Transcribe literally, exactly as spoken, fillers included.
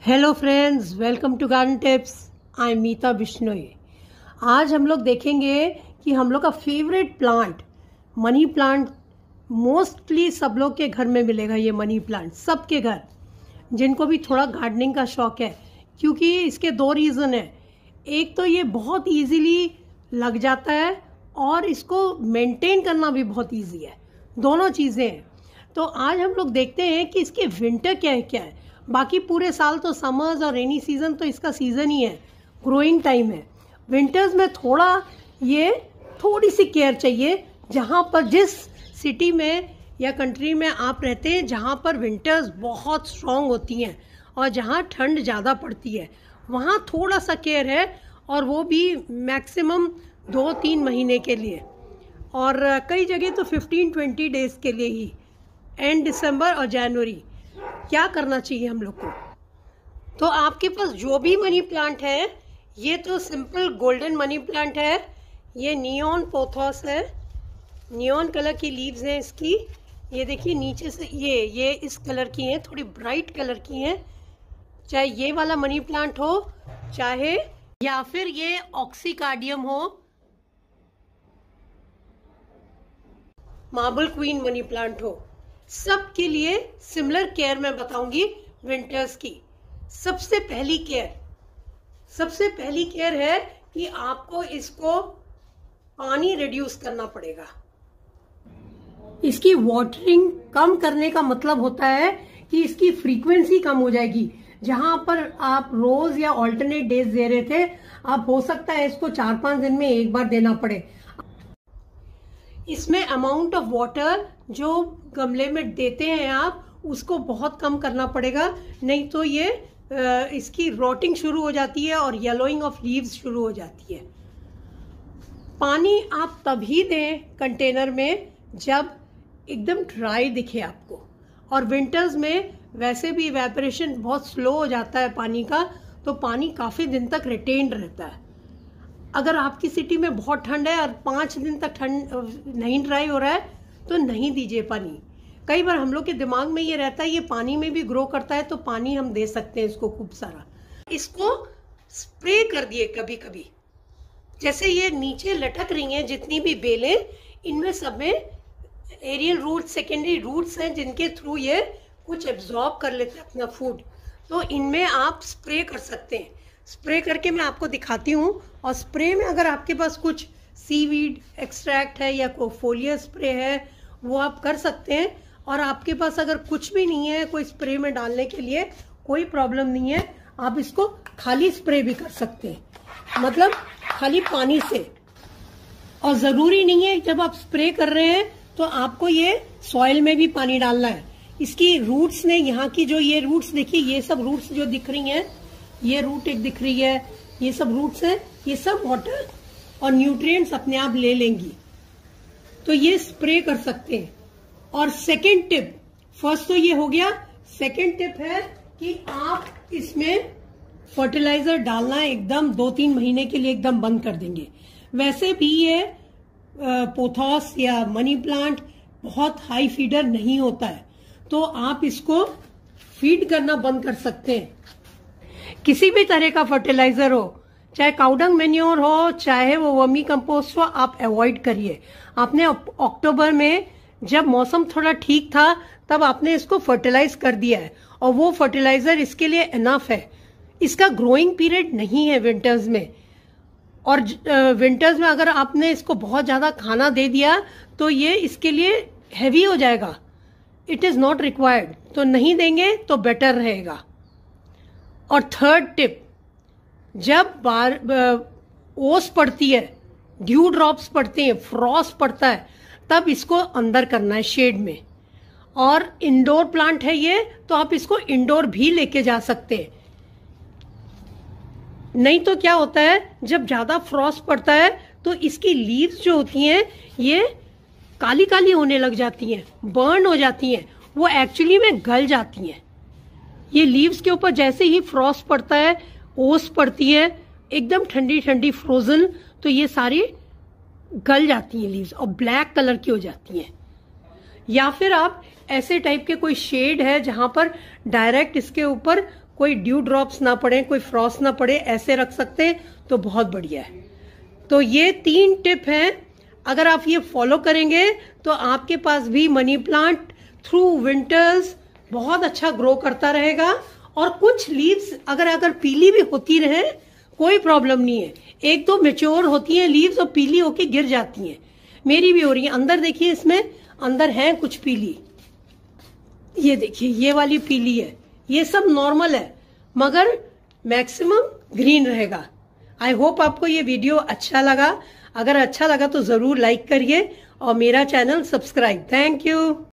Hello friends, welcome to garden tips. I am Meeta Bishnoi. आज हम लोग देखेंगे कि हम लोग का favourite plant money plant, mostly सब लोग के घर में मिलेगा ये मनी प्लांट, सबके घर, जिनको भी थोड़ा गार्डनिंग का शौक है। क्योंकि इसके दो रीज़न है। एक तो ये बहुत इजीली लग जाता है और इसको मेंटेन करना भी बहुत इजी है, दोनों चीज़ें हैं। तो आज हम लोग देखते हैं कि इसके विंटर क्या है क्या है। बाकी पूरे साल तो समर्स और रेनी सीज़न तो इसका सीज़न ही है, ग्रोइंग टाइम है। विंटर्स में थोड़ा ये थोड़ी सी केयर चाहिए। जहाँ पर जिस सिटी में या कंट्री में आप रहते हैं जहाँ पर विंटर्स बहुत स्ट्रॉन्ग होती हैं और जहाँ ठंड ज़्यादा पड़ती है, वहाँ थोड़ा सा केयर है, और वो भी मैक्सिमम दो तीन महीने के लिए, और कई जगह तो फिफ्टीन ट्वेंटी डेज़ के लिए ही, एंड दिसंबर और जनवरी। क्या करना चाहिए हम लोग को? तो आपके पास जो भी मनी प्लांट है, ये तो सिंपल गोल्डन मनी प्लांट है, ये नियॉन पोथोस है, नियॉन कलर की लीव्स हैं इसकी। ये देखिए नीचे से ये ये इस कलर की हैं, थोड़ी ब्राइट कलर की हैं। चाहे ये वाला मनी प्लांट हो, चाहे या फिर ये ऑक्सीकार्डियम हो, मार्बल क्वीन मनी प्लांट हो, सब के लिए सिमिलर केयर मैं बताऊंगी विंटर्स की। सबसे पहली केयर सबसे पहली केयर है कि आपको इसको पानी रिड्यूस करना पड़ेगा। इसकी वाटरिंग कम करने का मतलब होता है कि इसकी फ्रीक्वेंसी कम हो जाएगी। जहां पर आप रोज या ऑल्टरनेट डेज दे रहे थे, आप हो सकता है इसको चार पांच दिन में एक बार देना पड़े। इसमें अमाउंट ऑफ वाटर जो गमले में देते हैं आप, उसको बहुत कम करना पड़ेगा, नहीं तो ये इसकी रोटिंग शुरू हो जाती है और येलोइंग ऑफ लीव्स शुरू हो जाती है। पानी आप तभी दें कंटेनर में जब एकदम ड्राई दिखे आपको, और विंटर्स में वैसे भी इवेपोरेशन बहुत स्लो हो जाता है पानी का, तो पानी काफ़ी दिन तक रिटेन्ड रहता है। अगर आपकी सिटी में बहुत ठंड है और पाँच दिन तक ठंड नहीं ड्राई हो रहा है, तो नहीं दीजिए पानी। कई बार हम लोग के दिमाग में ये रहता है ये पानी में भी ग्रो करता है, तो पानी हम दे सकते हैं इसको खूब सारा। इसको स्प्रे कर दिए कभी कभी। जैसे ये नीचे लटक रही हैं जितनी भी बेलें, इनमें सब में एरियल रूट्स, सेकेंडरी रूट्स हैं, जिनके थ्रू ये कुछ एब्जॉर्ब कर लेते हैं अपना फूड। तो इनमें आप स्प्रे कर सकते हैं। स्प्रे करके मैं आपको दिखाती हूँ। और स्प्रे में अगर आपके पास कुछ सीवीड एक्सट्रैक्ट है या कोई फोलियर स्प्रे है, वो आप कर सकते हैं। और आपके पास अगर कुछ भी नहीं है कोई स्प्रे में डालने के लिए, कोई प्रॉब्लम नहीं है, आप इसको खाली स्प्रे भी कर सकते हैं, मतलब खाली पानी से। और ज़रूरी नहीं है जब आप स्प्रे कर रहे हैं तो आपको ये सॉइल में भी पानी डालना है। इसकी रूट्स ने, यहाँ की जो ये रूट्स देखिए, ये सब रूट्स जो दिख रही हैं, ये रूट एक दिख रही है, ये सब रूट्स हैं, ये सब वाटर और न्यूट्रिएंट्स अपने आप ले लेंगी। तो ये स्प्रे कर सकते हैं। और सेकेंड टिप, फर्स्ट तो ये हो गया, सेकेंड टिप है कि आप इसमें फर्टिलाइजर डालना एकदम दो तीन महीने के लिए एकदम बंद कर देंगे। वैसे भी ये पोथोस या मनी प्लांट बहुत हाई फीडर नहीं होता है, तो आप इसको फीड करना बंद कर सकते हैं। किसी भी तरह का फर्टिलाइजर हो, चाहे काउडंग मैन्योर हो, चाहे वो वर्मी कंपोस्ट हो, आप अवॉइड करिए। आपने अक्टूबर में जब मौसम थोड़ा ठीक था, तब आपने इसको फर्टिलाइज कर दिया है, और वो फर्टिलाइजर इसके लिए इनफ है। इसका ग्रोइंग पीरियड नहीं है विंटर्स में। और विंटर्स में अगर आपने इसको बहुत ज्यादा खाना दे दिया तो ये इसके लिए हैवी हो जाएगा। इट इज नॉट रिक्वायर्ड, तो नहीं देंगे तो बेटर रहेगा। और थर्ड टिप, जब बार ओस पड़ती है, ड्यू ड्रॉप्स पड़ते हैं, फ्रॉस्ट पड़ता है, तब इसको अंदर करना है शेड में। और इंडोर प्लांट है ये, तो आप इसको इंडोर भी लेके जा सकते हैं। नहीं तो क्या होता है, जब ज्यादा फ्रॉस्ट पड़ता है तो इसकी लीव्स जो होती हैं ये काली काली होने लग जाती हैं, बर्न हो जाती हैं, वो एक्चुअली में गल जाती हैं। ये लीव्स के ऊपर जैसे ही फ्रॉस्ट पड़ता है, ओस पड़ती है, एकदम ठंडी ठंडी फ्रोजन, तो ये सारी गल जाती हैं लीव्स और ब्लैक कलर की हो जाती हैं। या फिर आप ऐसे टाइप के कोई शेड है जहां पर डायरेक्ट इसके ऊपर कोई ड्यू ड्रॉप्स ना पड़े, कोई फ्रॉस्ट ना पड़े, ऐसे रख सकते हैं तो बहुत बढ़िया है। तो ये तीन टिप हैं, अगर आप ये फॉलो करेंगे तो आपके पास भी मनी प्लांट थ्रू विंटर्स बहुत अच्छा ग्रो करता रहेगा। और कुछ लीव्स अगर अगर पीली भी होती रहे कोई प्रॉब्लम नहीं है, एक तो मेच्योर होती हैं लीव्स और पीली होके गिर जाती हैं, मेरी भी हो रही है। अंदर देखिए, इसमें अंदर है कुछ पीली, ये देखिए ये वाली पीली है, ये सब नॉर्मल है मगर मैक्सिमम ग्रीन रहेगा। आई होप आपको ये वीडियो अच्छा लगा, अगर अच्छा लगा तो जरूर लाइक करिए और मेरा चैनल सब्सक्राइब। Thank you.